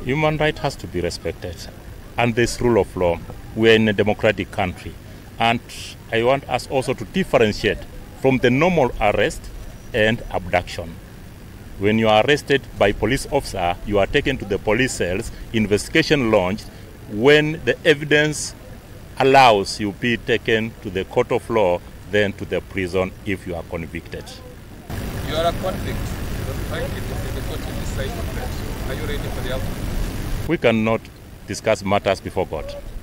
Human right has to be respected, and this rule of law. We're in a democratic country, and I want us also to differentiate from the normal arrest and abduction. When you are arrested by police officer, you are taken to the police cells, investigation launched. When the evidence allows, you be taken to the court of law, then to the prison if you are convicted. You are a convict. The court will decide on that. Are you ready for the outcome? We cannot discuss matters before God.